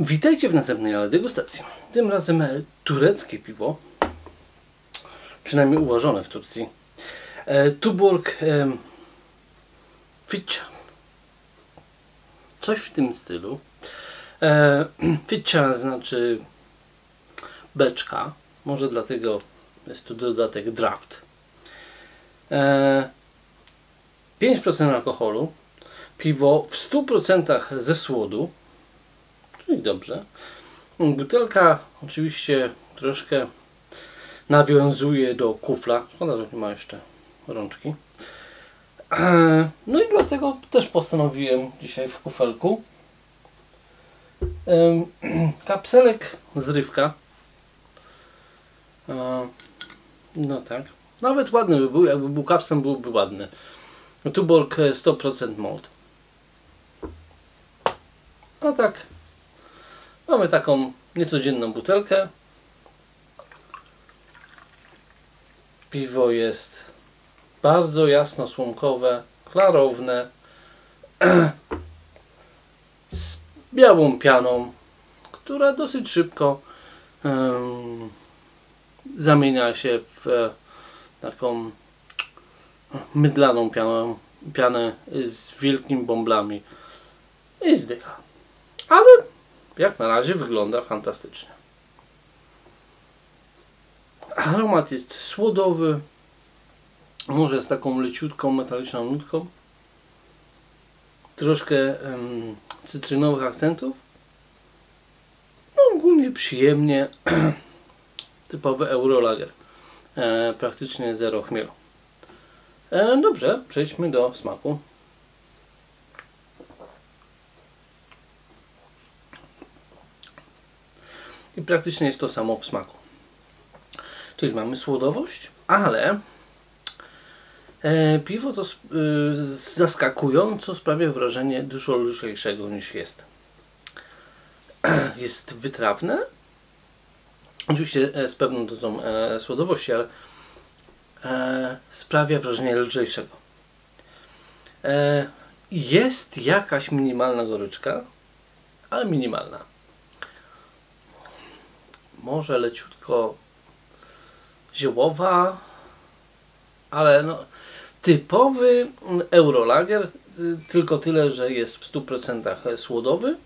Witajcie w następnej degustacji. Tym razem tureckie piwo, przynajmniej uważane w Turcji. Tuborg Fitcha. Coś w tym stylu. Fitcha znaczy beczka. Może dlatego jest tu dodatek draft. 5% alkoholu. Piwo w 100% ze słodu. Czyli dobrze. Butelka oczywiście troszkę nawiązuje do kufla. Szkoda, że nie ma jeszcze rączki. No i dlatego też postanowiłem dzisiaj w kufelku. Kapselek zrywka. No tak. Nawet ładny by był, jakby był kapslem, byłby ładny. Tuborg 100% malt. A tak. Mamy taką niecodzienną butelkę. Piwo jest bardzo jasno słomkowe, klarowne, z białą pianą, która dosyć szybko zamienia się w taką mydlaną pianę z wielkimi bąblami i zdycha. Ale jak na razie wygląda fantastycznie. Aromat jest słodowy, może z taką leciutką, metaliczną nutką. Troszkę cytrynowych akcentów. No, ogólnie przyjemnie. Typowy Eurolager. Praktycznie zero chmielu. Dobrze, przejdźmy do smaku. I praktycznie jest to samo w smaku. Czyli mamy słodowość, ale piwo to zaskakująco sprawia wrażenie dużo lżejszego niż jest. Jest wytrawne. Oczywiście z pewną dozą słodowości, ale sprawia wrażenie lżejszego. Jest jakaś minimalna goryczka, ale minimalna. Może leciutko ziołowa, ale no, typowy Eurolager, tylko tyle, że jest w 100% słodowy.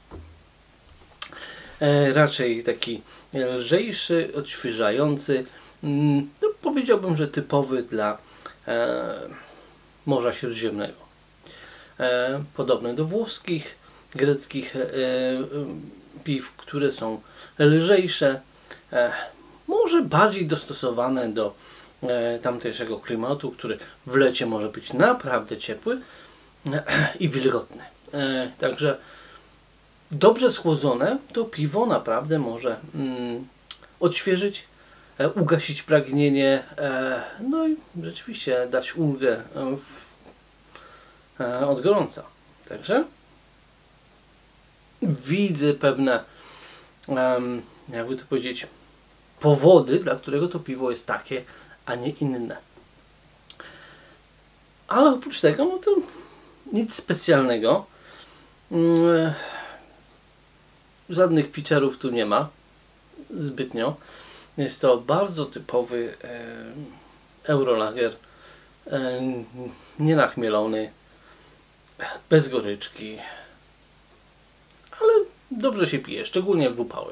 Raczej taki lżejszy, odświeżający. No, powiedziałbym, że typowy dla Morza Śródziemnego. Podobny do włoskich, greckich piw, które są lżejsze, może bardziej dostosowane do tamtejszego klimatu, który w lecie może być naprawdę ciepły i wilgotny. Także dobrze schłodzone to piwo naprawdę może odświeżyć, ugasić pragnienie, no i rzeczywiście dać ulgę od gorąca. Także widzę pewne, jakby to powiedzieć, powody, dla którego to piwo jest takie, a nie inne. Ale oprócz tego, no to nic specjalnego. Żadnych feature'ów tu nie ma zbytnio. Jest to bardzo typowy Eurolager, nienachmielony, bez goryczki, ale dobrze się pije, szczególnie w upały.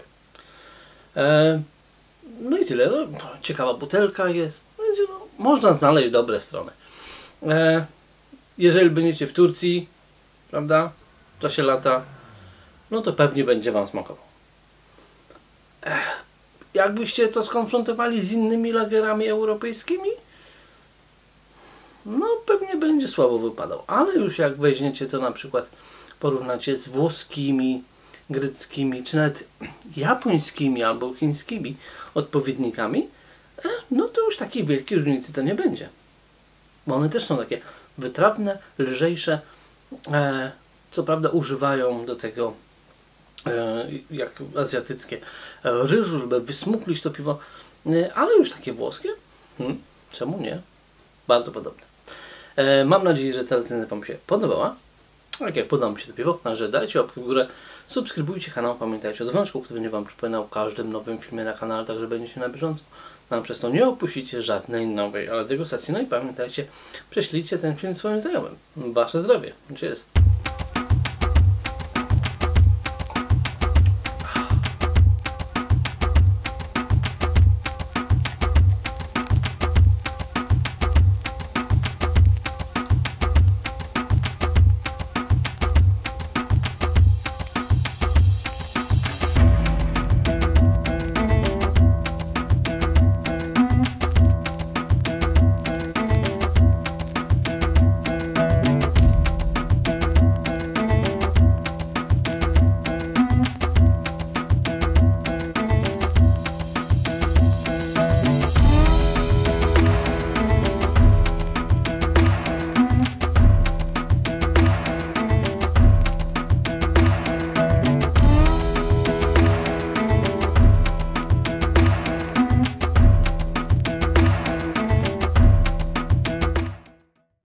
No i tyle. No, ciekawa butelka jest. No, można znaleźć dobre strony. Jeżeli będziecie w Turcji, prawda, w czasie lata, no to pewnie będzie Wam smakował. Jakbyście to skonfrontowali z innymi lagerami europejskimi, no pewnie będzie słabo wypadał. Ale już jak weźmiecie to na przykład, porównacie z włoskimi, greckimi, czy nawet japońskimi albo chińskimi odpowiednikami, no to już takiej wielkiej różnicy to nie będzie. Bo one też są takie wytrawne, lżejsze. Co prawda używają do tego, jak azjatyckie, ryżu, żeby wysmuklić to piwo, ale już takie włoskie? Czemu nie? Bardzo podobne. Mam nadzieję, że ta recenzja Wam się podobała. Tak jak podoba mi się to piwo, także dajcie łapkę w górę, subskrybujcie kanał, pamiętajcie o dzwoneczku, który będzie Wam przypominał o każdym nowym filmie na kanale, także będziecie na bieżąco. No, przez to nie opuścicie żadnej nowej, ale degustacji. No i pamiętajcie, prześlijcie ten film swoim znajomym. Wasze zdrowie. Cheers.